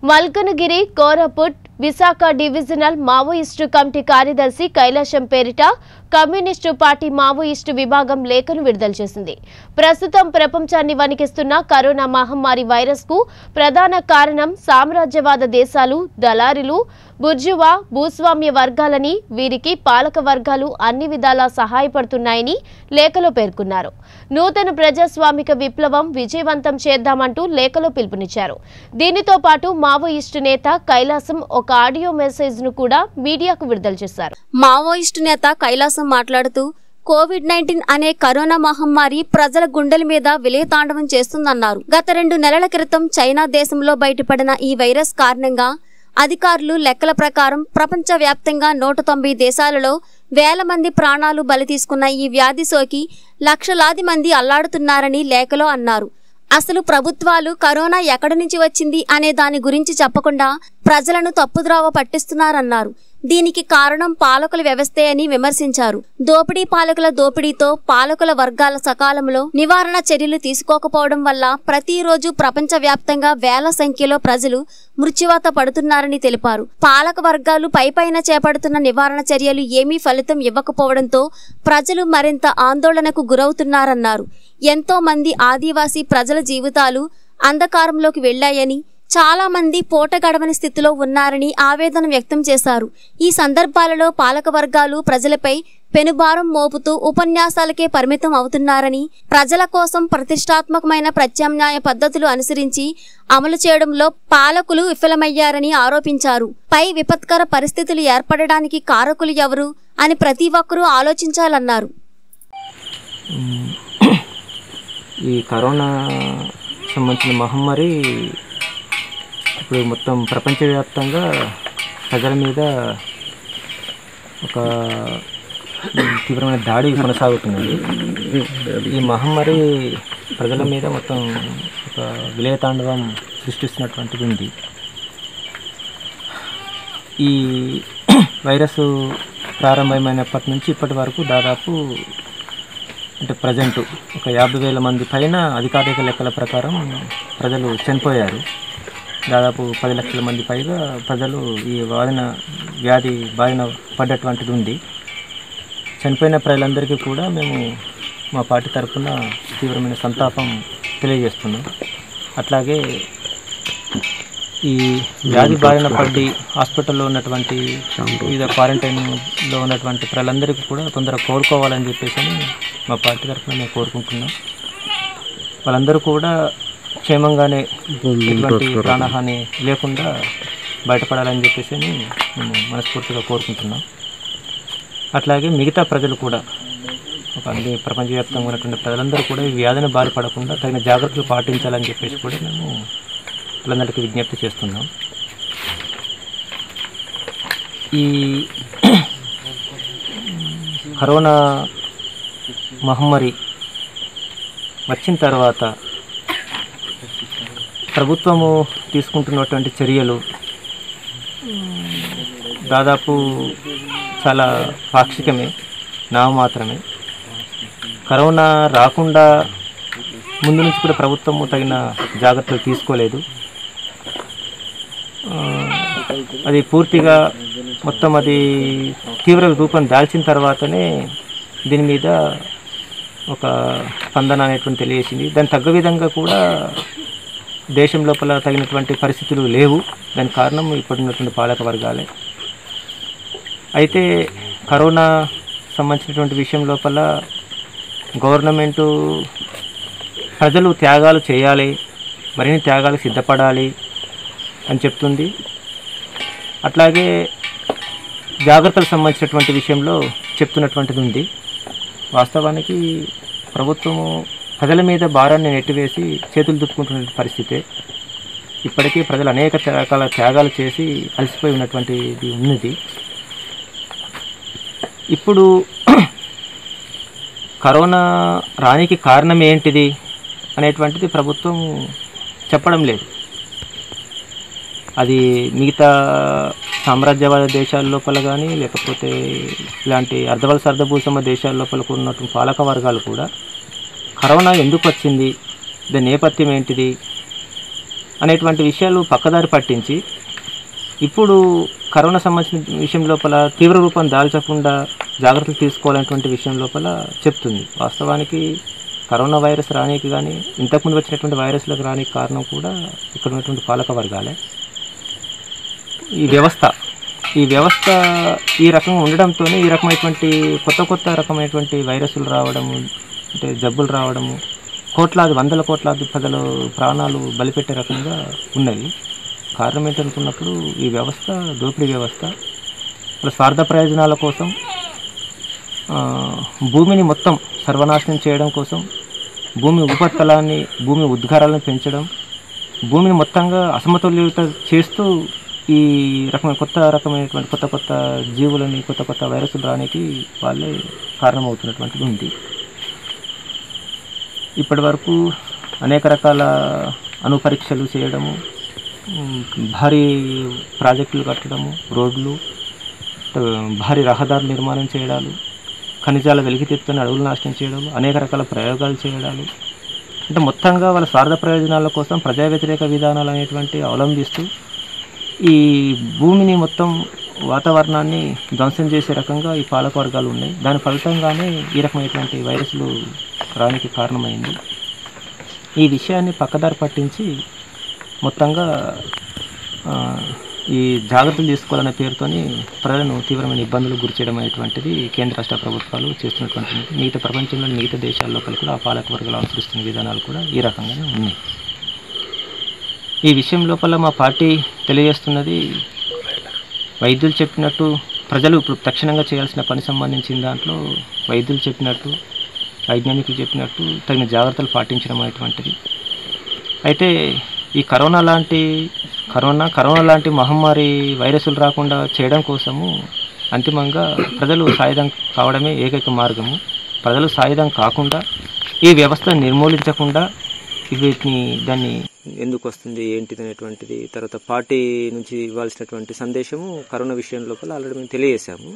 Malkangiri Koraput Visakha divisional Maoist committee కార్యదర్శి కైలాసం పేరిట communist party Maoist విభాగం లేఖను విడుదల చేసింది. ప్రస్తుతం ప్రపంచాన్ని వణికిస్తున్న కరోనా మహమ్మారి వైరస్ కు ప్రధాన కారణం సామ్రాజ్యవాద దేశాలు, దళారీలు, బుర్జువా భూస్వామ్య వర్గాలని, వీరికి పాలక వర్గాలు అన్ని విధాలా సహాయపడుతున్నాయని లేఖలో పేర్కొన్నారు. నూతన ప్రజాస్వామిక విప్లవం విజయవంతం చేద్దామంటూ లేఖలో పిలుపునిచ్చారు. దీనితో పాటు మావోయిస్టు నేత కైలాసం ఒక ఆడియో మెసేజ్ ను కూడా మీడియాకు విడుదల చేశారు. మావోయిస్టు నేత కైలాసం మాట్లాడుతూ కోవిడ్-19 అనే కరోనా మహమ్మారి ప్రజల గుండెల మీద విలయతాండవం చేస్తుందన్నారు. గత 2 నెలల క్రితం చైనా దేశంలో బయటపడిన ఈ వైరస్ కారణంగా అధికారులు లెక్కల ప్రకారం ప్రపంచవ్యాప్తంగా 190 దేశాలలో వేల మంది ప్రాణాలు బలి తీసుకున్న ఈ వ్యాధి సోకి లక్షలాది మంది అల్లాడుతున్నారని లేఖలో అన్నారు. అసలు ప్రభుత్వాలు కరోనా ఎక్కడి నుంచి వచ్చింది అనే దాని గురించి చెప్పకుండా ప్రజలను తప్పుద్రోవ పట్టిస్తున్నారన్నారు. దీనికి కారణం పాలకుల వ్యవస్థే అని విమర్శించారు. దోపిడీ పాలకుల దోపిడీతో పాలకుల వర్గాల సకాలంలో నివారణ చర్యలు తీసుకోకపోవడం వల్ల ప్రతిరోజు ప్రపంచవ్యాప్తంగా వేల సంఖ్యలో ప్రజలు మృత్యువాత పడుతున్నారని తెలిపారు. పాలక వర్గాలు పైపైన చేపడుతున్న నివారణ చర్యలు ఏమీ ఫలితం ఇవ్వకపోవడంతో ప్రజలు మరింత ఆందోళనకు గురవుతున్నారన్నారు. ఎంతో మంది ఆదివాసీ ప్రజల జీవితాలు అంధకారంలోకి వెళ్లాయని, చాలా మంది పూట గడవని స్థితిలో ఉన్నారని ఆవేదన వ్యక్తం చేశారు. ఈ సందర్భాలలో పాలక వర్గాలు ప్రజలపై పెనుభారం మోపుతూ ఉపన్యాసాలకే పరిమితం అవుతున్నారని, ప్రజల కోసం ప్రతిష్టాత్మకమైన ప్రత్యామ్నాయ పద్ధతులు అనుసరించి అమలు చేయడంలో పాలకులు విఫలమయ్యారని ఆరోపించారు. పై విపత్కర పరిస్థితులు ఏర్పడడానికి కారకులు ఎవరు అని ప్రతి ఒక్కరూ ఆలోచించాలన్నారు. ఈ కరోనా సంబంధించిన మహమ్మారి ఇప్పుడు మొత్తం ప్రపంచవ్యాప్తంగా ప్రజల మీద ఒక తీవ్రమైన దాడి కొనసాగుతున్నది. ఈ మహమ్మారి ప్రజల మీద మొత్తం ఒక విలయతాండవం సృష్టిస్తున్నటువంటిది ఉంది. ఈ వైరస్ ప్రారంభమైనప్పటి నుంచి ఇప్పటి వరకు దాదాపు అంటే ప్రజెంట్ ఒక 50,000 మంది పైన అధికారిక లెక్కల ప్రకారం ప్రజలు చనిపోయారు. దాదాపు 10 లక్షల మంది పైగా ప్రజలు ఈ వ్యాధి బారిన పడ్డటువంటిది ఉంది. చనిపోయిన ప్రజలందరికీ కూడా మేము మా పార్టీ తరఫున తీవ్రమైన సంతాపం తెలియజేస్తున్నాం. అట్లాగే ఈ వ్యాధి బారిన పడి హాస్పిటల్లో ఉన్నటువంటి వివిధ క్వారంటైన్లో ఉన్నటువంటి ప్రజలందరికీ కూడా తొందరగా కోలుకోవాలని చెప్పేసి మా పార్టీ తరఫున మేము కోరుకుంటున్నాం. వాళ్ళందరూ కూడా క్షేమంగానే ఎటువంటి ప్రాణహాని లేకుండా బయటపడాలని చెప్పేసి మేము మనస్ఫూర్తిగా కోరుకుంటున్నాం. అట్లాగే మిగతా ప్రజలు కూడా అన్ని ప్రపంచవ్యాప్తంగా ఉన్నటువంటి ప్రజలందరూ కూడా ఈ వ్యాధిని బారిపడకుండా తగిన జాగ్రత్తలు పాటించాలని చెప్పేసి కూడా మేము వాళ్ళందరికీ విజ్ఞప్తి చేస్తున్నాం. ఈ కరోనా మహమ్మారి వచ్చిన తర్వాత ప్రభుత్వము తీసుకుంటున్నటువంటి చర్యలు దాదాపు చాలా పాక్షికమే, నామమాత్రమే. కరోనా రాకుండా ముందు నుంచి కూడా ప్రభుత్వము తగిన జాగ్రత్తలు తీసుకోలేదు. అది పూర్తిగా మొత్తం అది తీవ్ర రూపం దాల్చిన తర్వాతనే దీని మీద ఒక స్పందన అనేటువంటి తెలియజేసింది. దానికి తగ్గ విధంగా కూడా దేశం లోపల తగినటువంటి పరిస్థితులు లేవు. దానికి కారణం ఇప్పుడున్నటువంటి పాలక వర్గాలే. అయితే కరోనా సంబంధించినటువంటి విషయం లోపల గవర్నమెంటు ప్రజలు త్యాగాలు చేయాలి, మరిన్ని త్యాగాలు సిద్ధపడాలి అని చెప్తుంది. అట్లాగే జాగ్రత్తలకు సంబంధించినటువంటి విషయంలో చెప్తున్నటువంటిది ఉంది. వాస్తవానికి ప్రభుత్వము ప్రజల మీద భారాన్ని నెట్టివేసి చేతులు దుప్పుకుంటున్న పరిస్థితే. ఇప్పటికీ ప్రజలు అనేక రకాల త్యాగాలు చేసి అలసిపోయి ఉన్నటువంటిది ఉన్నది. ఇప్పుడు కరోనా రానికి కారణం ఏంటిది అనేటువంటిది ప్రభుత్వం చెప్పడం లేదు. అది మిగతా సామ్రాజ్యవాద దేశాల లోపల కానీ లేకపోతే ఇలాంటి అర్ధవలస అర్ధభూసమ దేశాల లోపల ఉన్నటువంటి పాలక వర్గాలు కూడా కరోనా ఎందుకు వచ్చింది, దాని నేపథ్యం ఏంటిది, అనేటువంటి విషయాలు పక్కదారి పట్టించి ఇప్పుడు కరోనా సంబంధించిన విషయం లోపల తీవ్ర రూపం దాల్చకుండా జాగ్రత్తలు తీసుకోవాలనేటువంటి విషయం లోపల చెప్తుంది. వాస్తవానికి కరోనా వైరస్ రానికి కానీ ఇంతకుముందు వచ్చినటువంటి వైరస్లకు రానికి కారణం కూడా ఇక్కడ ఉన్నటువంటి పాలక వర్గాలే. ఈ వ్యవస్థ ఈ రకంగా ఉండడంతోనే ఈ రకమైనటువంటి కొత్త రకమైనటువంటి వైరస్లు రావడము, అంటే జబ్బులు రావడము, వందల కోట్లాది ప్రజలు ప్రాణాలు బలిపెట్టే రకంగా ఉన్నది. కారణం ఏంటనుకున్నప్పుడు ఈ వ్యవస్థ దోపిడీ వ్యవస్థ. స్వార్థ ప్రయోజనాల కోసం భూమిని మొత్తం సర్వనాశనం చేయడం కోసం, భూమి ఉపరితలాన్ని, భూమి ఉద్గారాలను పెంచడం, భూమిని మొత్తంగా అసమతుల్యత చేస్తూ ఈ రకమైన రకమైనటువంటి కొత్త జీవులని, కొత్త వైరస్లు రానికి వాళ్ళే కారణమవుతున్నటువంటిది ఉంది. ఇప్పటి వరకు అనేక రకాల అణుపరీక్షలు చేయడము, భారీ ప్రాజెక్టులు కట్టడము, రోడ్లు, భారీ రహదారుల నిర్మాణం చేయడాలు, ఖనిజాల వెలికితీత్తుని అడవులు నాశనం చేయడం, అనేక రకాల ప్రయోగాలు చేయడాలు, అంటే మొత్తంగా వాళ్ళ స్వార్థ ప్రయోజనాల కోసం ప్రజా వ్యతిరేక విధానాలు అనేటువంటి అవలంబిస్తూ ఈ భూమిని మొత్తం వాతావరణాన్ని ధ్వంసం చేసే రకంగా ఈ పాలక వర్గాలు ఉన్నాయి. దాని ఫలితంగానే ఈ రకమైనటువంటి వైరస్లు రానికి కారణమైంది. ఈ విషయాన్ని పక్కదారి పట్టించి మొత్తంగా ఈ జాగ్రత్తలు తీసుకోవాలనే పేరుతోని ప్రజలను తీవ్రమైన ఇబ్బందులకు గురి చేయడం అనేటువంటిది కేంద్ర రాష్ట్ర ప్రభుత్వాలు చేస్తున్నటువంటి మిగతా ప్రపంచంలోని మిగతా దేశాల లోపల కూడా ఆ పాలక వర్గాలు అనుసరిస్తున్న విధానాలు కూడా ఈ రకంగానే ఉన్నాయి. ఈ విషయం లోపల మా పార్టీ తెలియజేస్తున్నది, వైద్యులు చెప్పినట్టు ప్రజలు ఇప్పుడు తక్షణంగా చేయాల్సిన పని సంబంధించిన దాంట్లో వైద్యులు చెప్పినట్టు, వైజ్ఞానికులు చెప్పినట్టు తగిన జాగ్రత్తలు పాటించడం అనేటువంటిది. అయితే ఈ కరోనా లాంటి మహమ్మారి వైరస్లు రాకుండా చేయడం కోసము అంతిమంగా ప్రజలు సాయుధం కావడమే ఏకైక మార్గము. ప్రజలు సాయుధం కాకుండా ఈ వ్యవస్థను నిర్మూలించకుండా దాన్ని ఎందుకు వస్తుంది ఏంటిది అనేటువంటిది, తర్వాత పార్టీ నుంచి ఇవ్వాల్సినటువంటి సందేశము కరోనా విషయం లోపల ఆల్రెడీ మేము తెలియజేశాము.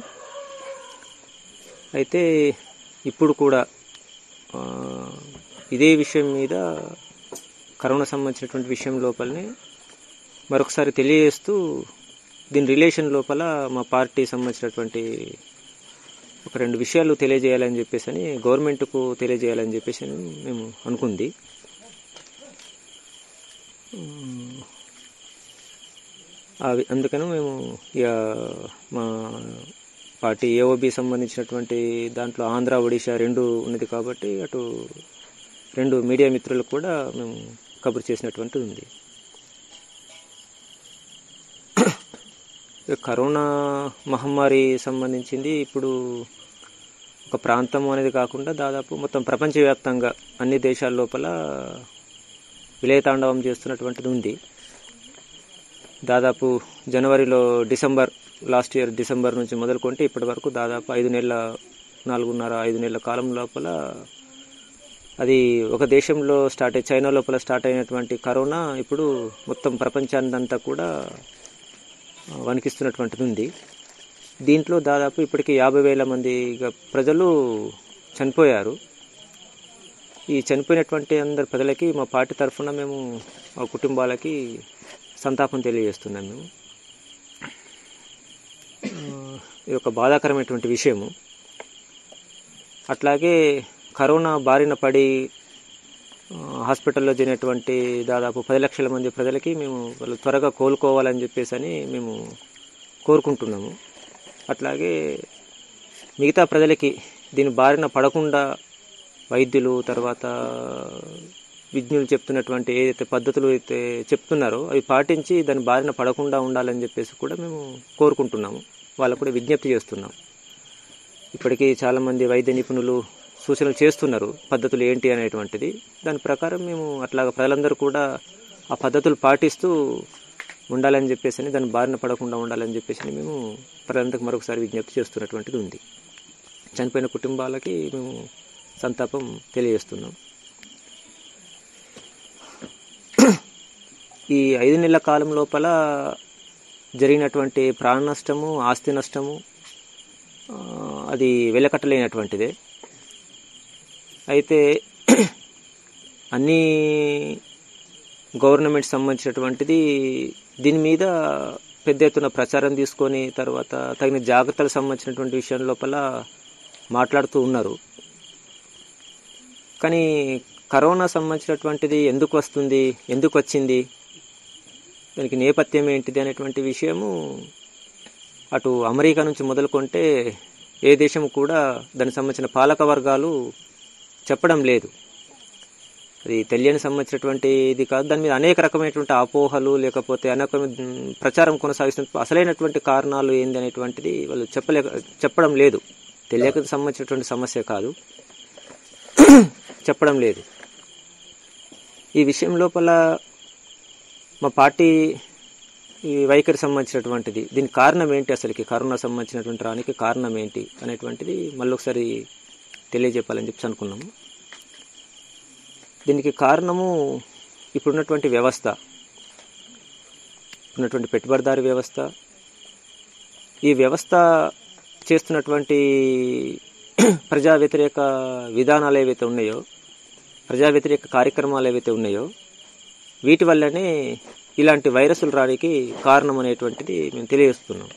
అయితే ఇప్పుడు కూడా ఇదే విషయం మీద కరోనా సంబంధించినటువంటి విషయం లోపలనే మరొకసారి తెలియజేస్తూ దీని రిలేషన్ లోపల మా పార్టీ సంబంధించినటువంటి ఒక 2 విషయాలు తెలియజేయాలని చెప్పేసి గవర్నమెంట్కు తెలియజేయాలని చెప్పేసి మేము అనుకుంది. అందుకని మేము మా పార్టీ ఏఓబి సంబంధించినటువంటి దాంట్లో ఆంధ్ర, ఒడిశా 2 ఉన్నది కాబట్టి అటు 2 మీడియా మిత్రులకు కూడా మేము కబురు చేసినటువంటిది ఉంది. కరోనా మహమ్మారి సంబంధించింది ఇప్పుడు ఒక ప్రాంతం అనేది కాకుండా దాదాపు మొత్తం ప్రపంచవ్యాప్తంగా అన్ని దేశాల లోపల విలయతాండవం చేస్తున్నటువంటిది ఉంది. దాదాపు లాస్ట్ ఇయర్ డిసెంబర్ నుంచి మొదలుకుంటే ఇప్పటి వరకు దాదాపు 4.5 నెలల కాలం లోపల అది ఒక దేశంలో చైనా లోపల స్టార్ట్ అయినటువంటి కరోనా ఇప్పుడు మొత్తం ప్రపంచాన్నంతా కూడా వణికిస్తున్నటువంటిది ఉంది. దీంట్లో దాదాపు ఇప్పటికీ 50,000 మంది ప్రజలు చనిపోయారు. ఈ చనిపోయినటువంటి అందరి ప్రజలకి మా పార్టీ తరఫున మేము ఆ కుటుంబాలకి సంతాపం తెలియజేస్తున్నాం. మేము ఇది ఒక బాధాకరమైనటువంటి విషయము. అట్లాగే కరోనా బారిన పడి హాస్పిటల్లో చేరినటువంటి దాదాపు 10 లక్షల మంది ప్రజలకి వాళ్ళు త్వరగా కోలుకోవాలని చెప్పేసి మేము కోరుకుంటున్నాము. అట్లాగే మిగతా ప్రజలకి దీని బారిన పడకుండా వైద్యులు, తర్వాత విజ్ఞులు చెప్తున్నటువంటి ఏదైతే పద్ధతులు అయితే చెప్తున్నారో అవి పాటించి దాని బారిన పడకుండా ఉండాలని చెప్పేసి కూడా మేము కోరుకుంటున్నాము. వాళ్ళకు కూడా విజ్ఞప్తి చేస్తున్నాం. ఇప్పటికీ చాలామంది వైద్య నిపుణులు సూచనలు చేస్తున్నారు పద్ధతులు ఏంటి అనేటువంటిది. దాని ప్రకారం మేము అట్లాగా ప్రజలందరూ కూడా ఆ పద్ధతులు పాటిస్తూ ఉండాలని చెప్పేసి, దాని బారిన పడకుండా ఉండాలని చెప్పేసి మేము ప్రజలందరికీ మరొకసారి విజ్ఞప్తి చేస్తున్నటువంటిది ఉంది. చనిపోయిన కుటుంబాలకి మేము సంతాపం తెలియజేస్తున్నాం. ఈ 5 నెలల కాలం లోపల జరిగినటువంటి ప్రాణ నష్టము, ఆస్తి నష్టము అది వెలకట్టలేనటువంటిదే. అయితే అన్ని గవర్నమెంట్ సంబంధించినటువంటిది దీని మీద పెద్ద ఎత్తున ప్రచారం తీసుకొని తర్వాత తగిన జాగ్రత్తలకు సంబంధించినటువంటి విషయం లోపల మాట్లాడుతూ ఉన్నారు. కానీ కరోనా సంబంధించినటువంటిది ఎందుకు వస్తుంది, ఎందుకు వచ్చింది, దానికి నేపథ్యం ఏంటిది అనేటువంటి విషయము అటు అమెరికా నుంచి మొదలుకొంటే ఏ దేశం కూడా దానికి సంబంధించిన పాలక వర్గాలు చెప్పడం లేదు. అది తెలియని సంబంధించినటువంటి ఇది కాదు. దాని మీద అనేక రకమైనటువంటి అపోహలు లేకపోతే అనేక ప్రచారం కొనసాగిస్తున్న అసలైనటువంటి కారణాలు ఏంది అనేటువంటిది వాళ్ళు చెప్పడం లేదు. తెలియక సంబంధించినటువంటి సమస్య కాదు, చెప్పడం లేదు. ఈ విషయం లోపల మా పార్టీ ఈ వైఖరి సంబంధించినటువంటిది దీనికి కారణం ఏంటి, అసలుకి కరోనా సంబంధించినటువంటి రానికి కారణం ఏంటి అనేటువంటిది మళ్ళీ ఒకసారి తెలియజెప్పాలని చెప్పి అనుకున్నాము. దీనికి కారణము ఇప్పుడున్నటువంటి వ్యవస్థ, ఉన్నటువంటి పెట్టుబడిదారీ వ్యవస్థ, ఈ వ్యవస్థ చేస్తున్నటువంటి ప్రజా వ్యతిరేక విధానాలు ఏవైతే ఉన్నాయో, ప్రజా వ్యతిరేక కార్యక్రమాలు ఏవైతే ఉన్నాయో వీటి వల్లనే ఇలాంటి వైరస్లు రానికి కారణం అనేటువంటిది మేము తెలియజేస్తున్నాం.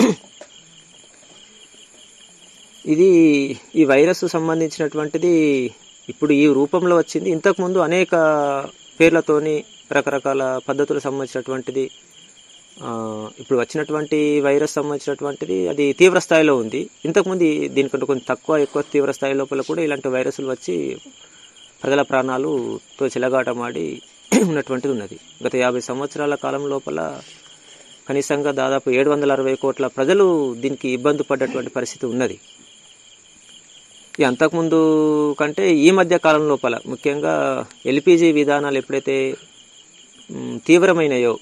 ఇది ఈ వైరస్ సంబంధించినటువంటిది ఇప్పుడు ఈ రూపంలో వచ్చింది. ఇంతకుముందు అనేక పేర్లతోని రకరకాల పద్ధతులకు సంబంధించినటువంటిది ఇప్పుడు వచ్చినటువంటి వైరస్ సంబంధించినటువంటిది అది తీవ్ర స్థాయిలో ఉంది. ఇంతకుముందు దీనికంటే కొంచెం ఎక్కువ తీవ్ర స్థాయి లోపల కూడా ఇలాంటి వైరస్లు వచ్చి ప్రజల ప్రాణాలతో చెలగాటమాడి ఉన్నటువంటిది ఉన్నది. గత 50 సంవత్సరాల కాలం లోపల కనీసంగా దాదాపు 760 కోట్ల ప్రజలు దీనికి ఇబ్బంది పడ్డటువంటి పరిస్థితి ఉన్నది. ఈ అంతకుముందు కంటే ఈ మధ్య కాలం లోపల ముఖ్యంగా ఎల్పిజి విధానాలు ఎప్పుడైతే తీవ్రమైనయో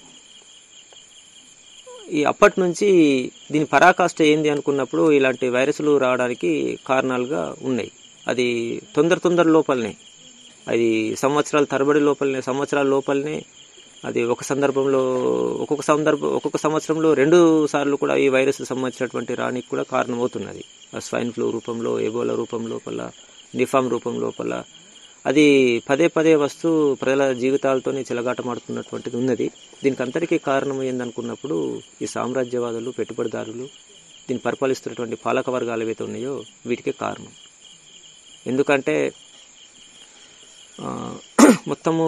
ఈ అప్పటి నుంచి దీని పరాకాష్ఠ ఏంది అనుకున్నప్పుడు ఇలాంటి వైరస్లు రావడానికి కారణాలుగా ఉన్నాయి. అది తొందర లోపలనే, అది సంవత్సరాల లోపలనే అది ఒక సందర్భంలో ఒక్కొక్క సంవత్సరంలో 2 సార్లు కూడా ఈ వైరస్ సంబంధించినటువంటి రానికి కూడా కారణమవుతున్నది. స్వైన్ ఫ్లూ రూపంలో, ఎబోలా రూపం లోపల, నిఫామ్ రూపం లోపల అది పదే వస్తూ ప్రజల జీవితాలతోనే చెలగాటమాడుతున్నటువంటిది ఉన్నది. దీనికి అంతటికీ కారణం ఏందనుకున్నప్పుడు ఈ సామ్రాజ్యవాదులు, పెట్టుబడిదారులు, దీన్ని పరిపాలిస్తున్నటువంటి పాలక వర్గాలు ఏవైతే ఉన్నాయో వీటికే కారణం. ఎందుకంటే మొత్తము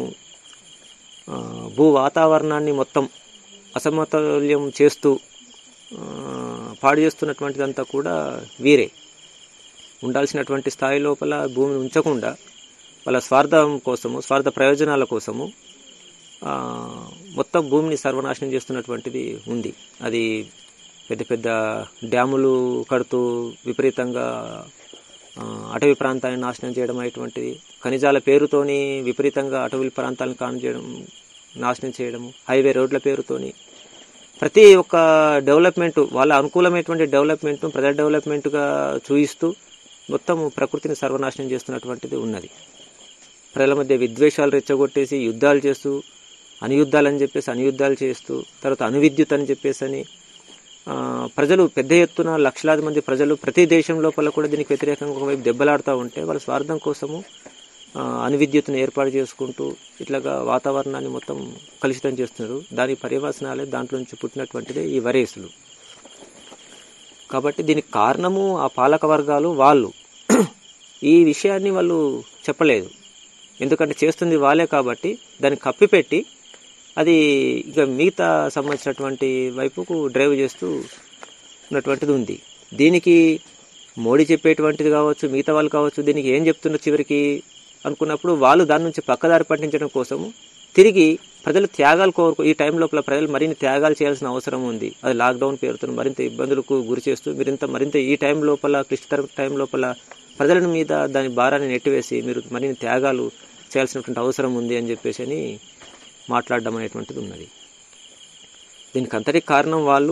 భూ వాతావరణాన్ని మొత్తం అసమతుల్యం చేస్తూ పాడు చేస్తున్నటువంటిదంతా కూడా వీరే. ఉండాల్సినటువంటి స్థాయి లోపల భూమిని ఉంచకుండా వాళ్ళ స్వార్థం కోసము, స్వార్థ ప్రయోజనాల కోసము మొత్తం భూమిని సర్వనాశనం చేస్తున్నటువంటిది ఉంది. అది పెద్ద డ్యాములు కడుతూ విపరీతంగా అటవీ ప్రాంతాన్ని నాశనం చేయడం అనేటువంటిది, ఖనిజాల పేరుతోని విపరీతంగా అటవీ ప్రాంతాలను నాశనం చేయడము, హైవే రోడ్ల పేరుతోని ప్రతి ఒక్క డెవలప్మెంట్ వాళ్ళ అనుకూలమైనటువంటి డెవలప్మెంట్ ప్రజా డెవలప్మెంట్గా చూయిస్తూ మొత్తం ప్రకృతిని సర్వనాశనం చేస్తున్నటువంటిది ఉన్నది. ప్రజల మధ్య విద్వేషాలు రెచ్చగొట్టేసి యుద్ధాలు చేస్తూ, అనుయుద్ధాలని చెప్పేసి అనుయుద్ధాలు చేస్తూ, తర్వాత అణువిద్యుత్ అని చెప్పేసి ప్రజలు పెద్ద ఎత్తున లక్షలాది మంది ప్రజలు ప్రతి దేశం లోపల కూడా దీనికి వ్యతిరేకంగా ఒకవైపు దెబ్బలాడుతూ ఉంటే వాళ్ళ స్వార్థం కోసము అణువిద్యుత్తును ఏర్పాటు చేసుకుంటూ ఇట్లాగా వాతావరణాన్ని మొత్తం కలుషితం చేస్తున్నారు. దాని పర్యవసనాలే దాంట్లో నుంచి పుట్టినటువంటిదే ఈ వైరస్లు. కాబట్టి దీనికి కారణము ఆ పాలక వర్గాలు వాళ్ళు. ఈ విషయాన్ని వాళ్ళు చెప్పలేదు, ఎందుకంటే చేస్తుంది వాళ్ళే కాబట్టి దాన్ని కప్పిపెట్టి అది ఇక మిగతా సంబంధించినటువంటి వైపుకు డ్రైవ్ చేస్తూ ఉన్నటువంటిది ఉంది. దీనికి మోడీ చెప్పేటువంటిది కావచ్చు, మిగతా వాళ్ళు కావచ్చు, దీనికి ఏం చెప్తున్నారు చివరికి అనుకున్నప్పుడు వాళ్ళు దాని నుంచి పక్కదారి పట్టించడం కోసము తిరిగి ప్రజలు త్యాగాలు ఈ టైం లోపల ప్రజలు మరిన్ని త్యాగాలు చేయాల్సిన అవసరం ఉంది. అది లాక్డౌన్ పేరుతో మరింత ఇబ్బందులకు గురి చేస్తూ మరింత ఈ టైం లోపల క్లిష్టతర టైం లోపల ప్రజల మీద దాని భారాన్ని నెట్టివేసి మీరు మరిన్ని త్యాగాలు చేయాల్సినటువంటి అవసరం ఉంది అని చెప్పేసి అని మాట్లాడడం అనేటువంటిది ఉన్నది. దీనికి అంతటికి కారణం వాళ్ళు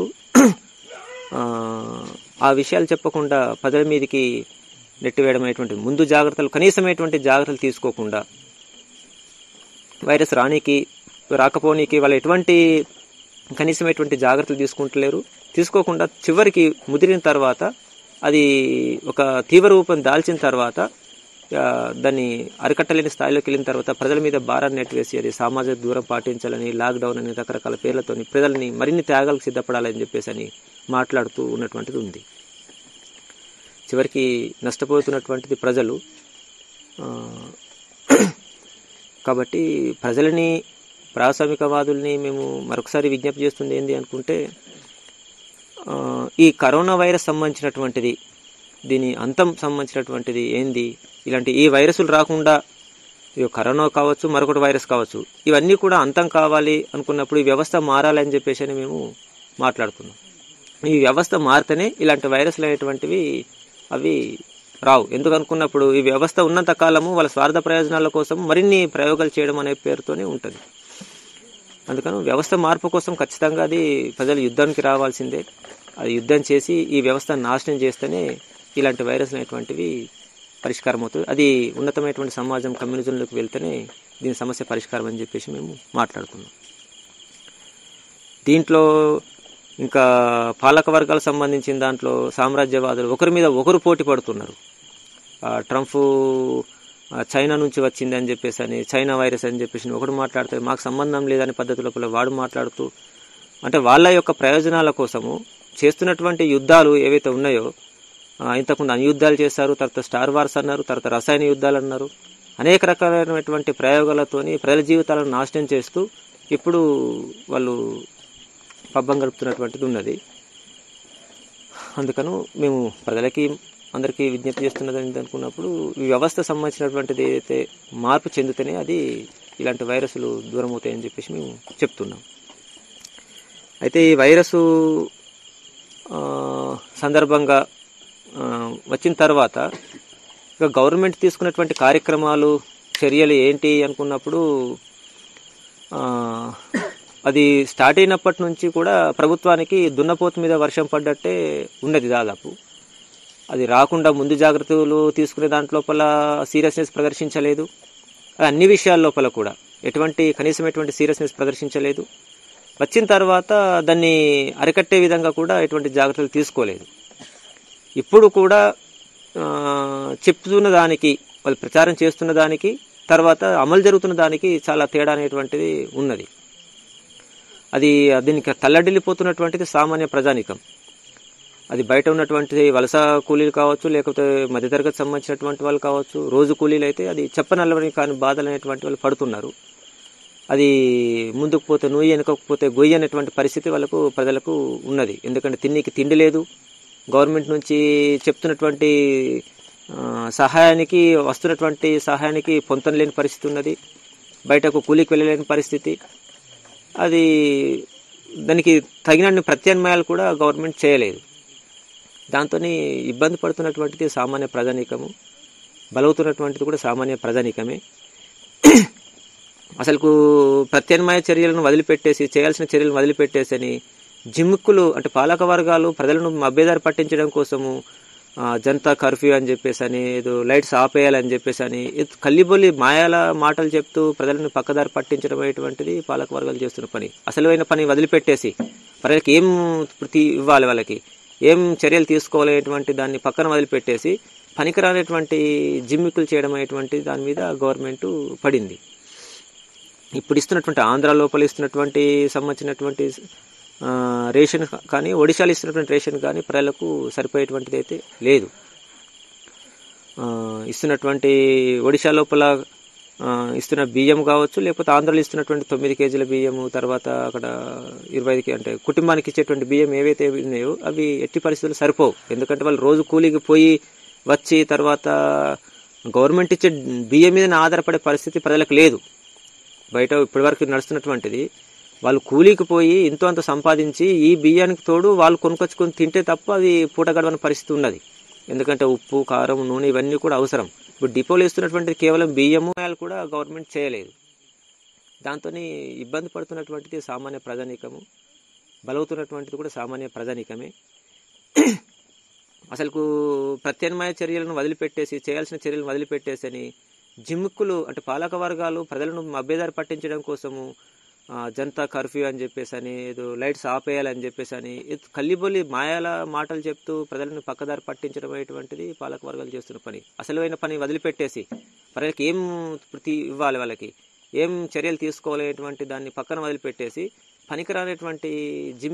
ఆ విషయాలు చెప్పకుండా ప్రజల మీదకి నెట్టివేయడం అనేటువంటి ముందు జాగ్రత్తలు, కనీసమైనటువంటి జాగ్రత్తలు తీసుకోకుండా వైరస్ రాకపోనీకి వాళ్ళు ఎటువంటి కనీసమైనటువంటి జాగ్రత్తలు తీసుకోకుండా చివరికి ముదిరిన తర్వాత అది ఒక తీవ్ర రూపం దాల్చిన తర్వాత దాన్ని అరికట్టలేని స్థాయిలోకి వెళ్ళిన తర్వాత ప్రజల మీద భారాన్ని నెట్టివేసి అది సామాజిక దూరం పాటించాలని, లాక్డౌన్ అని రకరకాల పేర్లతో ప్రజల్ని మరిన్ని త్యాగాలకు సిద్ధపడాలని చెప్పేసి అని మాట్లాడుతూ ఉన్నటువంటిది ఉంది. చివరికి నష్టపోతున్నటువంటిది ప్రజలు. కాబట్టి ప్రజలని, ప్రాథమికవాదుల్ని మేము మరొకసారి విజ్ఞప్తి చేస్తుంది ఏంది అనుకుంటే, ఈ కరోనా వైరస్ సంబంధించినటువంటిది, దీని అంతం సంబంధించినటువంటిది ఏంది, ఇలాంటి ఈ వైరస్లు రాకుండా, ఇది కరోనా కావచ్చు, మరొకటి వైరస్ కావచ్చు, ఇవన్నీ కూడా అంతం కావాలి అనుకున్నప్పుడు ఈ వ్యవస్థ మారాలని చెప్పేసి అని మేము మాట్లాడుతున్నాం. ఈ వ్యవస్థ మారితేనే ఇలాంటి వైరస్లు అనేటువంటివి అవి రావు. ఎందుకు అనుకున్నప్పుడు ఈ వ్యవస్థ ఉన్నంత కాలము వాళ్ళ స్వార్థ ప్రయోజనాల కోసం మరిన్ని ప్రయోగాలు చేయడం అనే పేరుతోనే ఉంటుంది. అందుకని వ్యవస్థ మార్పు కోసం ఖచ్చితంగా అది ప్రజలు యుద్ధానికి రావాల్సిందే. అది యుద్ధం చేసి ఈ వ్యవస్థను నాశనం చేస్తేనే ఇలాంటి వైరస్ అనేటువంటివి పరిష్కారం అవుతుంది. అది ఉన్నతమైనటువంటి సమాజం, కమ్యూనిజంలోకి వెళ్తేనే దీని సమస్య పరిష్కారం అని చెప్పేసి మేము మాట్లాడుతున్నాం. దీంట్లో ఇంకా పాలక వర్గాలకు సంబంధించిన దాంట్లో సామ్రాజ్యవాదులు ఒకరి మీద ఒకరు పోటీ పడుతున్నారు. ట్రంప్ చైనా నుంచి వచ్చింది అని చెప్పేసి అని, చైనా వైరస్ అని చెప్పేసి ఒకడు మాట్లాడితే మాకు సంబంధం లేదని పద్ధతి లోపల వాడు మాట్లాడుతూ, అంటే వాళ్ళ యొక్క ప్రయోజనాల కోసము చేస్తున్నటువంటి యుద్ధాలు ఏవైతే ఉన్నాయో, ఇంతకుముందు అణుయుద్ధాలు చేశారు, తర్వాత స్టార్ వార్స్ అన్నారు, తర్వాత రసాయన యుద్ధాలు అన్నారు, అనేక రకాలైనటువంటి ప్రయోగాలతోని ప్రజల జీవితాలను నాశనం చేస్తూ ఇప్పుడు వాళ్ళు పబ్బం గడుపుతున్నటువంటిది ఉన్నది. అందుకను మేము ప్రజలకి అందరికీ విజ్ఞప్తి చేస్తున్నది అనుకున్నప్పుడు ఈ వ్యవస్థ సంబంధించినటువంటిది ఏదైతే మార్పు చెందితేనే అది ఇలాంటి వైరస్లు దూరం అవుతాయని చెప్పేసి మేము చెప్తున్నాం. అయితే ఈ వైరస్ సందర్భంగా వచ్చిన తర్వాత ఇక గవర్నమెంట్ తీసుకున్నటువంటి కార్యక్రమాలు, చర్యలు ఏంటి అనుకున్నప్పుడు అది స్టార్ట్ అయినప్పటి నుంచి కూడా ప్రభుత్వానికి దున్నపోతు మీద వర్షం పడ్డట్టే ఉన్నది. దాదాపు అది రాకుండా ముందు జాగ్రత్తలు తీసుకునే దాంట్లోపల సీరియస్నెస్ ప్రదర్శించలేదు. అన్ని విషయాల లోపల కూడా కనీసం ఎటువంటి సీరియస్నెస్ ప్రదర్శించలేదు. వచ్చిన తర్వాత దాన్ని అరికట్టే విధంగా కూడా ఎటువంటి జాగ్రత్తలు తీసుకోలేదు. ఇప్పుడు కూడా చెప్తున్న దానికి, వాళ్ళు ప్రచారం చేస్తున్న దానికి, తర్వాత అమలు జరుగుతున్న దానికి చాలా తేడా అనేటువంటిది ఉన్నది. అది దీనికి తల్లడిల్లిపోతున్నటువంటిది సామాన్య ప్రజానికం. అది బయట ఉన్నటువంటి వలస కూలీలు కావచ్చు, లేకపోతే మధ్యతరగతి సంబంధించినటువంటి వాళ్ళు కావచ్చు, రోజు కూలీలు అయితే అది చెప్పనల్లని కాని బాధలు అనేటువంటి వాళ్ళు పడుతున్నారు. అది ముందుకు పోతే నుయ్యి, వెనుకపోతే గొయ్యి అనేటువంటి పరిస్థితి ప్రజలకు ఉన్నది. ఎందుకంటే తిండికి తిండి లేదు, గవర్నమెంట్ నుంచి చెప్తున్నటువంటి సహాయానికి, వస్తున్నటువంటి సహాయానికి పొంతన లేని పరిస్థితి ఉన్నది. బయటకు కూలీకి వెళ్ళలేని పరిస్థితి. అది దానికి తగినన్ని ప్రత్యామ్నాయాలు కూడా గవర్నమెంట్ చేయలేదు. దాంతో ఇబ్బంది పడుతున్నటువంటిది సామాన్య ప్రజానీకము, బలవుతున్నటువంటిది కూడా సామాన్య ప్రజానీకమే. అసలు ప్రత్యామ్నాయ చర్యలను వదిలిపెట్టేసి, చేయాల్సిన చర్యలను వదిలిపెట్టేసి అని జిమ్ముక్కులు, అంటే పాలక వర్గాలు ప్రజలను మభ్యదారి పట్టించడం కోసము జనతా కర్ఫ్యూ అని చెప్పేసి అని, ఏదో లైట్స్ ఆపేయాలని చెప్పేసి అని కల్లిబొల్లి మాయాల మాటలు చెప్తూ ప్రజలను పక్కదారి పట్టించడం అనేటువంటిది పాలక వర్గాలు చేస్తున్న పని. అసలైన పని వదిలిపెట్టేసి ప్రజలకు ఏం ఇవ్వాలి, వాళ్ళకి ఏం చర్యలు తీసుకోవాలనేటువంటి దాన్ని పక్కన వదిలిపెట్టేసి పనికిరానటువంటి జిమ్మికులు చేయడం అనేటువంటి దాని మీద గవర్నమెంట్ పడింది. ఇప్పుడు ఇస్తున్నటువంటి ఆంధ్ర లోపల ఇస్తున్నటువంటి సంబంధించినటువంటి రేషన్ కానీ, ఒడిశాలు ఇస్తున్నటువంటి రేషన్ కానీ ప్రజలకు సరిపోయేటువంటిది అయితే లేదు. ఇస్తున్నటువంటి ఒడిశా లోపల ఇస్తున్న బియ్యం కావచ్చు, లేకపోతే ఆంధ్రలో ఇస్తున్నటువంటి 9 కేజీల బియ్యము, తర్వాత అక్కడ 25 అంటే కుటుంబానికి ఇచ్చేటువంటి బియ్యం ఏవైతే ఉన్నాయో అవి ఎట్టి పరిస్థితులు సరిపోవు. ఎందుకంటే వాళ్ళు రోజు కూలీకి పోయి వచ్చి తర్వాత గవర్నమెంట్ ఇచ్చే బియ్యం మీద ఆధారపడే పరిస్థితి ప్రజలకు లేదు. బయట ఇప్పటివరకు నడుస్తున్నటువంటిది వాళ్ళు కూలీకి పోయి ఎంతో అంత సంపాదించి ఈ బియ్యానికి తోడు వాళ్ళు కొనుకొచ్చుకొని తింటే తప్ప అది పూట గడవని పరిస్థితి ఉన్నది. ఎందుకంటే ఉప్పు, కారం, నూనె ఇవన్నీ కూడా అవసరం. ఇప్పుడు డిపోలు ఇస్తున్నటువంటిది కేవలం బియ్యము కూడా గవర్నమెంట్ చేయలేదు. దాంతో ఇబ్బంది పడుతున్నటువంటిది సామాన్య ప్రజానీకము, బలవుతున్నటువంటిది కూడా సామాన్య ప్రజానీకమే. అసలు ప్రత్యామ్నాయ చర్యలను వదిలిపెట్టేసి, చేయాల్సిన చర్యలను వదిలిపెట్టేసి అని జిమ్ముక్కులు, అంటే పాలక వర్గాలు ప్రజలను మభ్యదారి పట్టించడం కోసము జనతా కర్ఫ్యూ అని చెప్పేసి అని, ఏదో లైట్స్ ఆపేయాలని చెప్పేసి అని కల్లిబొల్లి మాయాల మాటలు చెప్తూ ప్రజలను పక్కదారి పట్టించడం అనేటువంటిది పాలక వర్గాలు చేస్తున్న పని. అసలైన పని వదిలిపెట్టేసి ప్రజలకు ఏం ఇవ్వాలి, వాళ్ళకి ఏం చర్యలు తీసుకోవాలనేటువంటి దాన్ని పక్కన వదిలిపెట్టేసి పనికిరానటువంటి